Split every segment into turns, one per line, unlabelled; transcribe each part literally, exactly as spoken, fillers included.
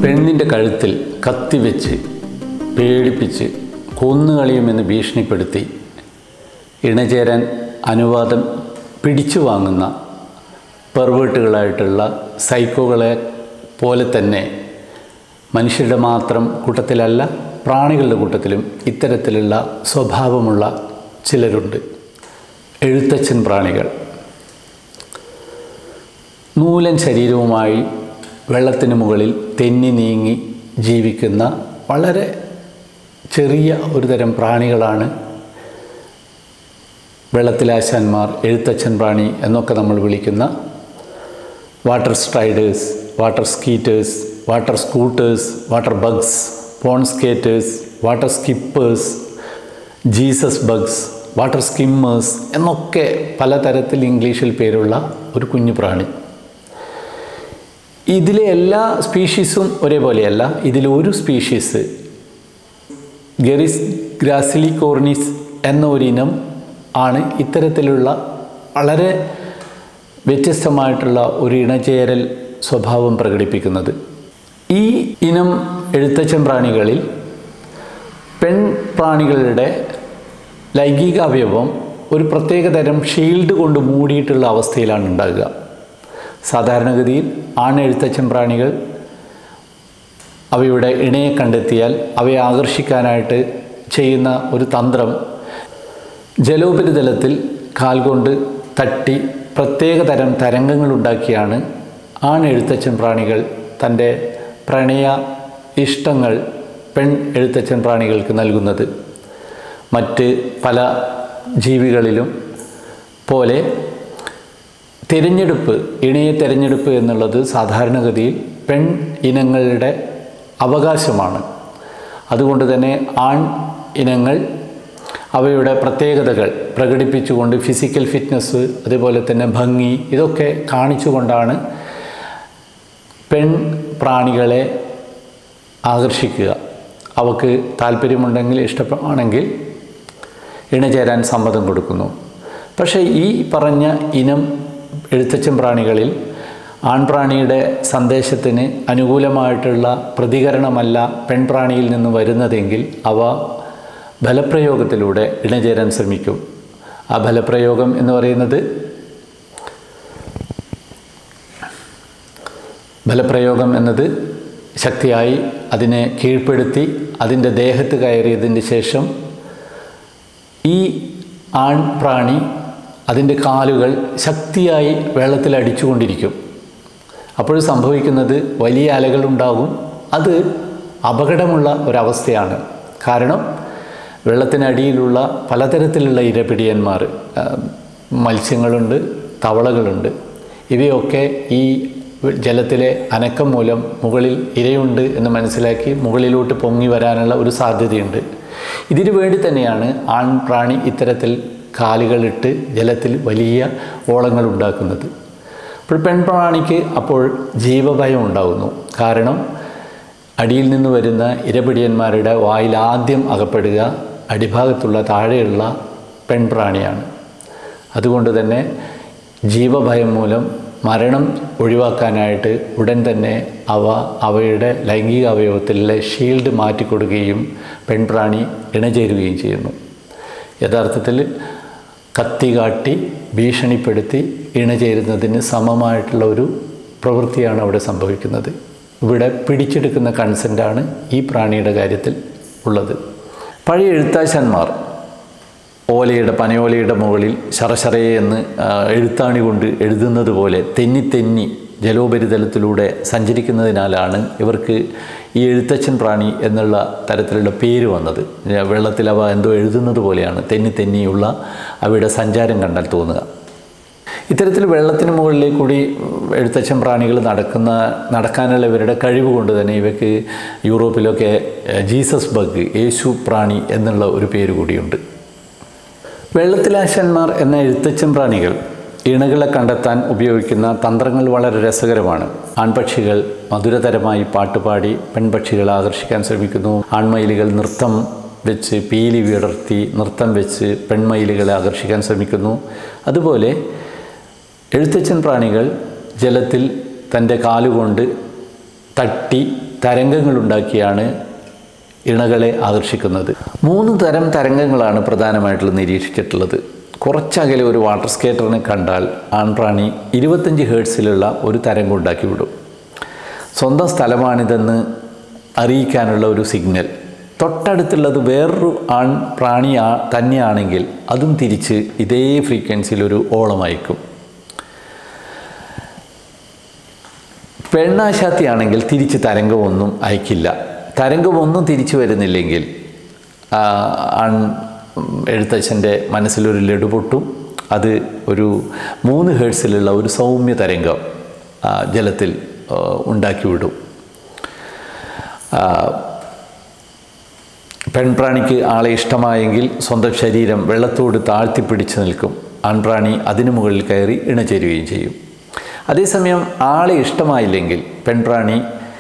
പെണ്ണിൻ്റെ കഴുത്തിൽ കത്തിവെച്ച് പേടിപ്പിച്ച് കൊന്നുകളയുമെന്ന് ഭീഷണിപ്പെടുത്തി ഇണചേരാൻ അനുവാദം പിടിച്ചു വാങ്ങുന്ന പെർവേർട്ടുകളായിട്ടുള്ള സൈക്കോകളെ പോലെ തന്നെ മനുഷ്യരുടെ മാത്രം കൂട്ടത്തിലല്ല, പ്രാണികളുടെ കൂട്ടത്തിലും ഇത്തരത്തിലുള്ള സ്വഭാവമുള്ള ചിലരുണ്ട്. എഴുത്തച്ഛൻ പ്രാണികൾ. നൂലൻ ശരീരവുമായി വെള്ളത്തിന് മുകളിൽ തെന്നി നീങ്ങി ജീവിക്കുന്ന വളരെ ചെറിയ ഒരു തരം പ്രാണികളാണ് വെള്ളത്തിലാശാന്മാർ, എഴുത്തച്ഛൻ പ്രാണി എന്നൊക്കെ നമ്മൾ വിളിക്കുന്ന water striders, water skeeters, water scooters, water bugs, pond skaters, water skippers, Jesus bugs, water skimmers എന്നൊക്കെ പലതരത്തിൽ ഇംഗ്ലീഷിൽ പേരുള്ള ഒരു കുഞ്ഞു പ്രാണി. ഇതിലെ എല്ലാ സ്പീഷീസും ഒരേപോലെയല്ല. ഇതിലൊരു സ്പീഷീസ് ഗെറിസ് ഗ്രാസിലിക്കോർണിസ് എന്ന ഒരിനം ആണ് ഇത്തരത്തിലുള്ള വളരെ വ്യത്യസ്തമായിട്ടുള്ള ഒരു ഇണചേരൽ സ്വഭാവം പ്രകടിപ്പിക്കുന്നത്. ഈ ഇനം എഴുത്തച്ഛൻ പ്രാണികളിൽ പെൺ പ്രാണികളുടെ ലൈംഗിക അവയവം ഒരു പ്രത്യേകതരം ഷീൽഡ് കൊണ്ട് മൂടിയിട്ടുള്ള അവസ്ഥയിലാണ് ഉണ്ടാകുക. സാധാരണഗതിയിൽ ആണ് എഴുത്തച്ഛൻ പ്രാണികൾ അവയുടെ ഇണയെ കണ്ടെത്തിയാൽ അവയെ ആകർഷിക്കാനായിട്ട് ചെയ്യുന്ന ഒരു തന്ത്രം ജലോപരിതലത്തിൽ കാൽ കൊണ്ട് തട്ടി പ്രത്യേകതരം തരംഗങ്ങൾ ഉണ്ടാക്കിയാണ് ആണ് എഴുത്തച്ഛൻ പ്രാണികൾ തൻ്റെ പ്രണയ ഇഷ്ടങ്ങൾ പെൺ എഴുത്തച്ഛൻ പ്രാണികൾക്ക് നൽകുന്നത്. മറ്റ് പല ജീവികളിലും പോലെ തിരഞ്ഞെടുപ്പ്, ഇണയെ തിരഞ്ഞെടുപ്പ് എന്നുള്ളത് സാധാരണഗതിയിൽ പെൺ ഇനങ്ങളുടെ അവകാശമാണ്. അതുകൊണ്ട് തന്നെ ആൺ ഇനങ്ങൾ അവയുടെ പ്രത്യേകതകൾ പ്രകടിപ്പിച്ചുകൊണ്ട് ഫിസിക്കൽ ഫിറ്റ്നസ്, അതുപോലെ തന്നെ ഭംഗി, ഇതൊക്കെ കാണിച്ചുകൊണ്ടാണ് പെൺ പ്രാണികളെ ആകർഷിക്കുക. അവക്ക് താല്പര്യമുണ്ടെങ്കിൽ, ഇഷ്ടമാണെങ്കിൽ ഇണചേരാൻ സമ്മതം കൊടുക്കുന്നു. പക്ഷേ ഈ പറഞ്ഞ ഇനം എഴുത്തച്ഛൻ പ്രാണികളിൽ ആൺപ്രാണിയുടെ സന്ദേശത്തിന് അനുകൂലമായിട്ടുള്ള പ്രതികരണമല്ല പെൺപ്രാണിയിൽ നിന്ന് വരുന്നതെങ്കിൽ അവ ഫലപ്രയോഗത്തിലൂടെ ഇണചേരാൻ ശ്രമിക്കും. ആ ഫലപ്രയോഗം എന്ന് പറയുന്നത് ഫലപ്രയോഗം എന്നത് ശക്തിയായി അതിനെ കീഴ്പ്പെടുത്തി അതിൻ്റെ ദേഹത്ത് കയറിയതിന് ശേഷം ഈ ആൺപ്രാണി അതിൻ്റെ കാലുകൾ ശക്തിയായി വെള്ളത്തിൽ അടിച്ചുകൊണ്ടിരിക്കും. അപ്പോൾ സംഭവിക്കുന്നത് വലിയ അലകളുണ്ടാകും. അത് അപകടമുള്ള ഒരവസ്ഥയാണ്. കാരണം വെള്ളത്തിനടിയിലുള്ള പലതരത്തിലുള്ള ഇരപിടിയന്മാർ, മത്സ്യങ്ങളുണ്ട്, തവളകളുണ്ട്. ഇവയൊക്കെ ഈ ജലത്തിലെ അനക്കം മൂലം മുകളിൽ ഇരയുണ്ട് എന്ന് മനസ്സിലാക്കി മുകളിലോട്ട് പൊങ്ങി വരാനുള്ള ഒരു സാധ്യതയുണ്ട്. ഇതിനു വേണ്ടി തന്നെയാണ് ആൺപ്രാണി ഇത്തരത്തിൽ കാലുകളിട്ട് ജലത്തിൽ വലിയ ഓളങ്ങൾ ഉണ്ടാക്കുന്നത്. അപ്പോൾ പെൺപ്രാണിക്ക് അപ്പോൾ ജീവഭയം ഉണ്ടാകുന്നു. കാരണം അടിയിൽ നിന്ന് വരുന്ന ഇരപിടിയന്മാരുടെ വായിൽ ആദ്യം അകപ്പെടുക അടിഭാഗത്തുള്ള താഴെയുള്ള പെൺപ്രാണിയാണ്. അതുകൊണ്ട് തന്നെ ജീവഭയം മൂലം മരണം ഒഴിവാക്കാനായിട്ട് ഉടൻ തന്നെ അവ അവയുടെ ലൈംഗിക അവയവത്തിലെ ഷീൽഡ് മാറ്റിക്കൊടുക്കുകയും പെൺപ്രാണി ഇണചേരുകയും ചെയ്യുന്നു. യഥാർത്ഥത്തിൽ കത്തി കാട്ടി ഭീഷണിപ്പെടുത്തി ഇണചേരുന്നതിന് സമമായിട്ടുള്ള ഒരു പ്രവൃത്തിയാണ് അവിടെ സംഭവിക്കുന്നത്. ഇവിടെ പിടിച്ചെടുക്കുന്ന കൺസെൻ്റാണ് ഈ പ്രാണിയുടെ കാര്യത്തിൽ ഉള്ളത്. പഴയ എഴുത്താശാന്മാർ ഓലയുടെ പനയോലയുടെ മുകളിൽ ശറശറയെ എന്ന് എഴുത്താണി കൊണ്ട് എഴുതുന്നത് പോലെ തെന്നി തെന്നി ജലോപരിതലത്തിലൂടെ സഞ്ചരിക്കുന്നതിനാലാണ് ഇവർക്ക് ഈ എഴുത്തച്ഛൻ പ്രാണി എന്നുള്ള തരത്തിലുള്ള പേര് വന്നത്. വെള്ളത്തിൽ അവ എന്തോ എഴുതുന്നത് പോലെയാണ് തെന്നി തെന്നിയുള്ള അവയുടെ സഞ്ചാരം കണ്ടാൽ തോന്നുക. ഇത്തരത്തിൽ വെള്ളത്തിന് മുകളിലേക്ക് കൂടി എഴുത്തച്ഛൻ പ്രാണികൾ നടക്കുന്ന നടക്കാനുള്ള ഇവരുടെ കഴിവ് കൊണ്ട് തന്നെ ഇവയ്ക്ക് യൂറോപ്പിലൊക്കെ ജീസസ് ബഗ്, യേശു പ്രാണി എന്നുള്ള ഒരു പേര് കൂടിയുണ്ട്. വെള്ളത്തിലാശാന്മാർ എന്ന എഴുത്തച്ഛൻ പ്രാണികൾ ഇണകളെ കണ്ടെത്താൻ ഉപയോഗിക്കുന്ന തന്ത്രങ്ങൾ വളരെ രസകരമാണ്. ആൺപക്ഷികൾ മധുരതരമായി പാട്ടുപാടി പെൺപക്ഷികളെ ആകർഷിക്കാൻ ശ്രമിക്കുന്നു. ആൺമയിലുകൾ നൃത്തം വെച്ച് പീലി വിടർത്തി നൃത്തം വെച്ച് പെൺമയിലുകളെ ആകർഷിക്കാൻ ശ്രമിക്കുന്നു. അതുപോലെ എഴുത്തച്ഛൻ പ്രാണികൾ ജലത്തിൽ തൻ്റെ കാലുകൊണ്ട് തട്ടി തരംഗങ്ങളുണ്ടാക്കിയാണ് ഇണകളെ ആകർഷിക്കുന്നത്. മൂന്ന് തരം തരംഗങ്ങളാണ് പ്രധാനമായിട്ടുള്ള നിരീക്ഷിച്ചിട്ടുള്ളത്. കുറച്ചകലെ ഒരു വാട്ടർ സ്കേറ്ററിനെ കണ്ടാൽ ആൺപ്രാണി ഇരുപത്തഞ്ച് ഹേർട്സിലുള്ള ഒരു തരംഗം ഉണ്ടാക്കി വിടും. സ്വന്തം സ്ഥലമാണിതെന്ന് അറിയിക്കാനുള്ള ഒരു സിഗ്നൽ. തൊട്ടടുത്തുള്ളത് വേറൊരു ആൺ പ്രാണി തന്നെയാണെങ്കിൽ അതും തിരിച്ച് ഇതേ ഫ്രീക്വൻസിയിലൊരു ഓളം അയക്കും. പെണ്ണാശാത്തിയാണെങ്കിൽ തിരിച്ച് തരംഗമൊന്നും അയക്കില്ല. തരംഗമൊന്നും തിരിച്ചു വരുന്നില്ലെങ്കിൽ ആൺ എഴുത്തച്ഛൻ്റെ മനസ്സിലൊരു ലഡു പൊട്ടും. അത് ഒരു മൂന്ന് ഹേർട്സിലുള്ള ഒരു സൗമ്യ തരംഗം ജലത്തിൽ ഉണ്ടാക്കി വിടും. പെൺപ്രാണിക്ക് ആളെ ഇഷ്ടമായെങ്കിൽ സ്വന്തം ശരീരം വെള്ളത്തോട് താഴ്ത്തിപ്പിടിച്ച് നിൽക്കും. ആൺപ്രാണി അതിനു മുകളിൽ കയറി ഇണചേരുകയും ചെയ്യും. അതേസമയം ആളെ ഇഷ്ടമായില്ലെങ്കിൽ പെൺപ്രാണി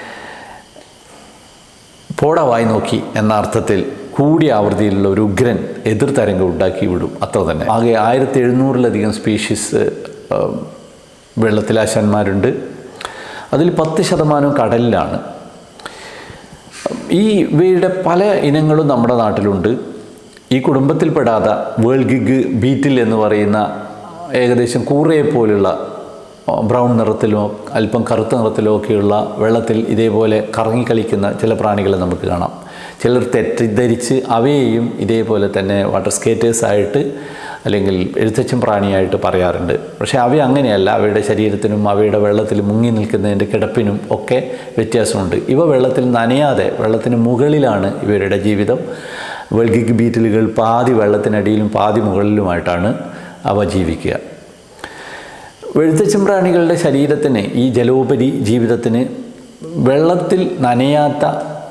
പോടവായി നോക്കി എന്ന അർത്ഥത്തിൽ കൂടിയ ആവൃത്തിയിലുള്ള ഒരു ഉഗ്രൻ എതിർ തരംഗം ഉണ്ടാക്കി വിടും. അത്ര തന്നെ. ആകെ ആയിരത്തി എഴുന്നൂറിലധികം സ്പീഷീസ് വെള്ളത്തിലാശന്മാരുണ്ട്. അതിൽ പത്ത് ശതമാനവും കടലിലാണ്. ഈ ഇവയുടെ പല ഇനങ്ങളും നമ്മുടെ നാട്ടിലുണ്ട്. ഈ കുടുംബത്തിൽപ്പെടാത്ത വേൾഡ് ഗിഗ് ബീറ്റിൽ എന്ന് പറയുന്ന ഏകദേശം കൂറയെ പോലുള്ള ബ്രൗൺ നിറത്തിലോ അല്പം കറുത്ത നിറത്തിലോ ഒക്കെയുള്ള വെള്ളത്തിൽ ഇതേപോലെ കറങ്ങിക്കളിക്കുന്ന ചില പ്രാണികളെ നമുക്ക് കാണാം. ചിലർ തെറ്റിദ്ധരിച്ച് അവയെയും ഇതേപോലെ തന്നെ വാട്ടർ സ്കേറ്റേഴ്സായിട്ട് അല്ലെങ്കിൽ എഴുത്തച്ഛൻ പ്രാണിയായിട്ട് പറയാറുണ്ട്. പക്ഷേ അവ അങ്ങനെയല്ല. അവയുടെ ശരീരത്തിനും അവയുടെ വെള്ളത്തിൽ മുങ്ങി നിൽക്കുന്നതിൻ്റെ കിടപ്പിനും ഒക്കെ വ്യത്യാസമുണ്ട്. ഇവ വെള്ളത്തിൽ നനയാതെ വെള്ളത്തിന് മുകളിലാണ് ഇവരുടെ ജീവിതം. വേൾഡ് ഗിഗ് ബീറ്റിലുകൾ പാതി വെള്ളത്തിനടിയിലും പാതി മുകളിലുമായിട്ടാണ് അവ ജീവിക്കുക. എഴുത്തച്ഛൻ പ്രാണികളുടെ ശരീരത്തിന് ഈ ജലോപരി ജീവിതത്തിന് വെള്ളത്തിൽ നനയാത്ത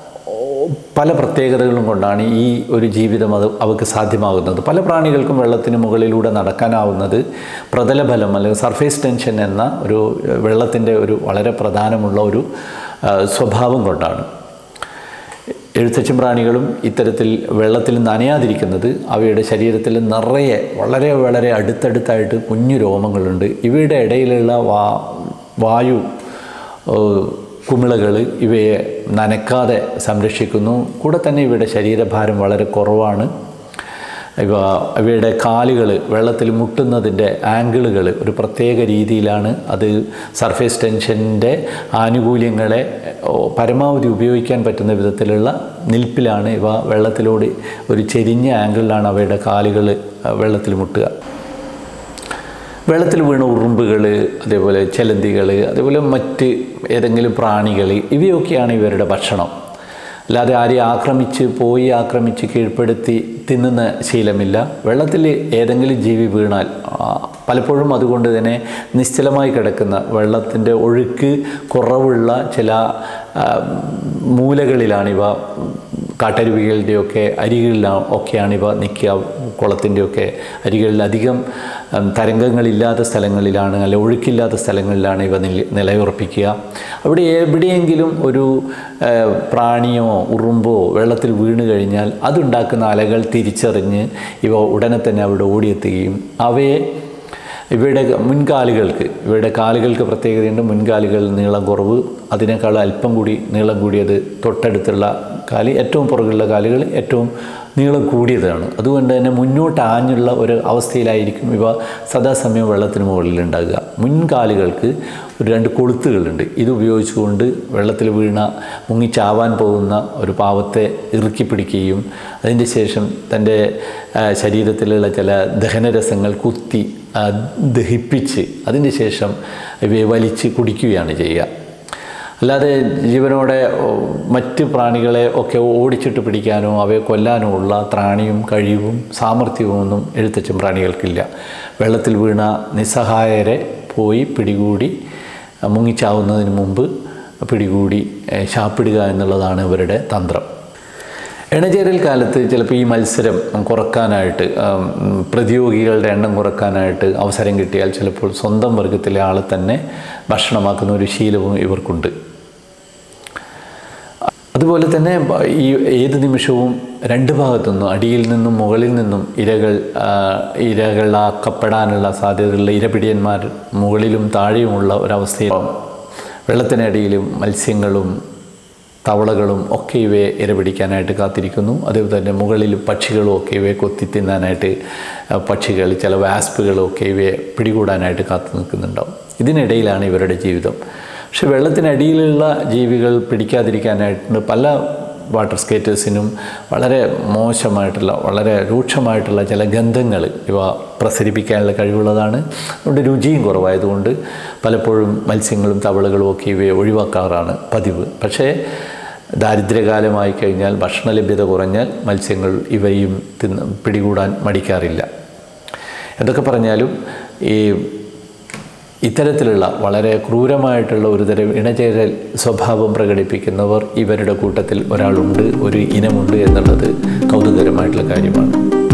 പല പ്രത്യേകതകളും കൊണ്ടാണ് ഈ ഒരു ജീവിതം അത് അവർക്ക് സാധ്യമാകുന്നത്. പല പ്രാണികൾക്കും വെള്ളത്തിന് മുകളിലൂടെ നടക്കാനാവുന്നത് പ്രതലബലം അല്ലെങ്കിൽ സർഫേസ് ടെൻഷൻ എന്ന ഒരു വെള്ളത്തിൻ്റെ ഒരു വളരെ പ്രധാനമുള്ള ഒരു സ്വഭാവം കൊണ്ടാണ്. എഴുത്തച്ഛൻ പ്രാണികളും ഇത്തരത്തിൽ വെള്ളത്തിൽ നനയാതിരിക്കുന്നത് അവയുടെ ശരീരത്തിൽ നിറയെ വളരെ വളരെ അടുത്തടുത്തായിട്ട് കുഞ്ഞു രോമങ്ങളുണ്ട്. ഇവയുടെ ഇടയിലുള്ള വാ വായു കുമിളകൾ ഇവയെ നനക്കാതെ സംരക്ഷിക്കുന്നു. കൂടെ തന്നെ ഇവയുടെ ശരീരഭാരം വളരെ കുറവാണ്. ഇവ ഇവയുടെ കാലുകൾ വെള്ളത്തിൽ മുട്ടുന്നതിൻ്റെ ആംഗിളുകൾ ഒരു പ്രത്യേക രീതിയിലാണ്. അത് സർഫേസ് ടെൻഷൻ്റെ ആനുകൂല്യങ്ങളെ പരമാവധി ഉപയോഗിക്കാൻ പറ്റുന്ന വിധത്തിലുള്ള നിൽപ്പിലാണ് ഇവ വെള്ളത്തിലൂടെ ഒരു ചെരിഞ്ഞ ആംഗിളിലാണ് അവയുടെ കാലുകൾ വെള്ളത്തിൽ മുട്ടുക. വെള്ളത്തിൽ വീണ ഉറുമ്പുകൾ, അതേപോലെ ചെലന്തികൾ, അതേപോലെ മറ്റ് ഏതെങ്കിലും പ്രാണികൾ, ഇവയൊക്കെയാണ് ഇവരുടെ ഭക്ഷണം. അല്ലാതെ ആരെയും ആക്രമിച്ച് പോയി ആക്രമിച്ച് കീഴ്പ്പെടുത്തി തിന്നുന്ന ശീലമില്ല. വെള്ളത്തിൽ ഏതെങ്കിലും ജീവി വീണാൽ പലപ്പോഴും അതുകൊണ്ട് തന്നെ നിശ്ചലമായി കിടക്കുന്ന വെള്ളത്തിൻ്റെ ഒഴുക്ക് കുറവുള്ള ചില മൂലകളിലാണിവ, കാട്ടരുവികളുടെയൊക്കെ അരികളിലാണ് ഒക്കെയാണിവ നിൽക്കുക. കുളത്തിൻ്റെയൊക്കെ അരികളിൽ അധികം തരംഗങ്ങളില്ലാത്ത സ്ഥലങ്ങളിലാണ്, അല്ല ഒഴുക്കില്ലാത്ത സ്ഥലങ്ങളിലാണ് ഇവ നില നിലയുറപ്പിക്കുക. അവിടെ എവിടെയെങ്കിലും ഒരു പ്രാണിയോ ഉറുമ്പോ വെള്ളത്തിൽ വീണ് കഴിഞ്ഞാൽ അതുണ്ടാക്കുന്ന അലകൾ തിരിച്ചറിഞ്ഞ് ഇവ ഉടനെ തന്നെ അവിടെ ഓടിയെത്തുകയും അവയെ ഇവയുടെ മുൻകാലുകൾക്ക് ഇവയുടെ കാലുകൾക്ക് പ്രത്യേകതയുണ്ട്. മുൻകാലുകൾ നീളം കുറവ്, അതിനേക്കാൾ അല്പം കൂടി നീളം കൂടിയത് തൊട്ടടുത്തുള്ള കാല്, ഏറ്റവും പുറകുള്ള കാലുകൾ ഏറ്റവും നീളം കൂടിയതാണ്. അതുകൊണ്ട് തന്നെ മുന്നോട്ട് ആഞ്ഞുള്ള ഒരു അവസ്ഥയിലായിരിക്കും ഇവ സദാസമയം വെള്ളത്തിന് മുകളിലുണ്ടാകുക. മുൻകാലുകൾക്ക് ഒരു രണ്ട് കൊളുത്തുകളുണ്ട്. ഇത് ഉപയോഗിച്ചുകൊണ്ട് വെള്ളത്തിൽ വീണ മുങ്ങിച്ചാവാൻ പോകുന്ന ഒരു പാവത്തെ ഇറുക്കി പിടിക്കുകയും അതിൻ്റെ ശേഷം തൻ്റെ ശരീരത്തിലുള്ള ചില ദഹനരസങ്ങൾ കുത്തി ദഹിപ്പിച്ച് അതിൻ്റെ ശേഷം ഇവയെ വലിച്ച് കുടിക്കുകയാണ് ചെയ്യുക. അല്ലാതെ ജീവനോടെ മറ്റ് പ്രാണികളെ ഒക്കെ ഓടിച്ചിട്ട് പിടിക്കാനോ അവയെ കൊല്ലാനോ ഉള്ള ത്രാണിയും കഴിവും സാമർഥ്യവും ഒന്നും എഴുത്തച്ഛൻ പ്രാണികൾക്കില്ല. വെള്ളത്തിൽ വീണ നിസ്സഹായരെ പോയി പിടികൂടി മുങ്ങിച്ചാവുന്നതിന് മുമ്പ് പിടികൂടി ശാപ്പിടുക എന്നുള്ളതാണ് ഇവരുടെ തന്ത്രം. ഇണചേരൽ കാലത്ത് ചിലപ്പോൾ ഈ മത്സരം കുറക്കാനായിട്ട്, പ്രതിയോഗികളുടെ എണ്ണം കുറക്കാനായിട്ട് അവസരം കിട്ടിയാൽ ചിലപ്പോൾ സ്വന്തം വർഗത്തിലെ ആളെ തന്നെ ഭക്ഷണമാക്കുന്ന ഒരു ശീലവും ഇവർക്കുണ്ട്. അതുപോലെ തന്നെ ഈ ഏത് നിമിഷവും രണ്ട് ഭാഗത്തുനിന്നും അടിയിൽ നിന്നും മുകളിൽ നിന്നും ഇരകൾ ഇരകളാക്കപ്പെടാനുള്ള സാധ്യതയുള്ള ഇരപിടിയന്മാർ മുകളിലും താഴെയുമുള്ള ഒരവസ്ഥയിൽ വെള്ളത്തിനടിയിലും മത്സ്യങ്ങളും തവളകളും ഒക്കെ ഇവയെ ഇരപിടിക്കാനായിട്ട് കാത്തിരിക്കുന്നു. അതേപോലെ തന്നെ മുകളിൽ പക്ഷികളും ഒക്കെ ഇവയെ കൊത്തി തിന്നാനായിട്ട് പക്ഷികൾ, ചില വാസ്പുകളും ഒക്കെ ഇവയെ പിടികൂടാനായിട്ട് കാത്തു നിൽക്കുന്നുണ്ടാവും. ഇതിനിടയിലാണ് ഇവരുടെ ജീവിതം. പക്ഷെ വെള്ളത്തിനടിയിലുള്ള ജീവികൾ പിടിക്കാതിരിക്കാനായിട്ട് പല വാട്ടർ സ്കേറ്റേഴ്സിനും വളരെ മോശമായിട്ടുള്ള, വളരെ രൂക്ഷമായിട്ടുള്ള ചില ഗന്ധങ്ങൾ ഇവ പ്രസരിപ്പിക്കാനുള്ള കഴിവുള്ളതാണ്. അതുകൊണ്ട് രുചിയും കുറവായതുകൊണ്ട് പലപ്പോഴും മത്സ്യങ്ങളും തവളകളും ഒക്കെ ഇവയെ ഒഴിവാക്കാറാണ് പതിവ്. പക്ഷേ ദാരിദ്ര്യകാലമായി കഴിഞ്ഞാൽ, ഭക്ഷണ ലഭ്യത കുറഞ്ഞാൽ മത്സ്യങ്ങൾ ഇവയും തിന്ന് പിടികൂടാൻ മടിക്കാറില്ല. എന്തൊക്കെ പറഞ്ഞാലും ഈ ഇത്തരത്തിലുള്ള വളരെ ക്രൂരമായിട്ടുള്ള ഒരുതരം ഇണചേരൽ സ്വഭാവം പ്രകടിപ്പിക്കുന്നവർ ഇവരുടെ കൂട്ടത്തിൽ ഒരാളുണ്ട്, ഒരു ഇനമുണ്ട് എന്നുള്ളത് കൗതുകകരമായിട്ടുള്ള കാര്യമാണ്.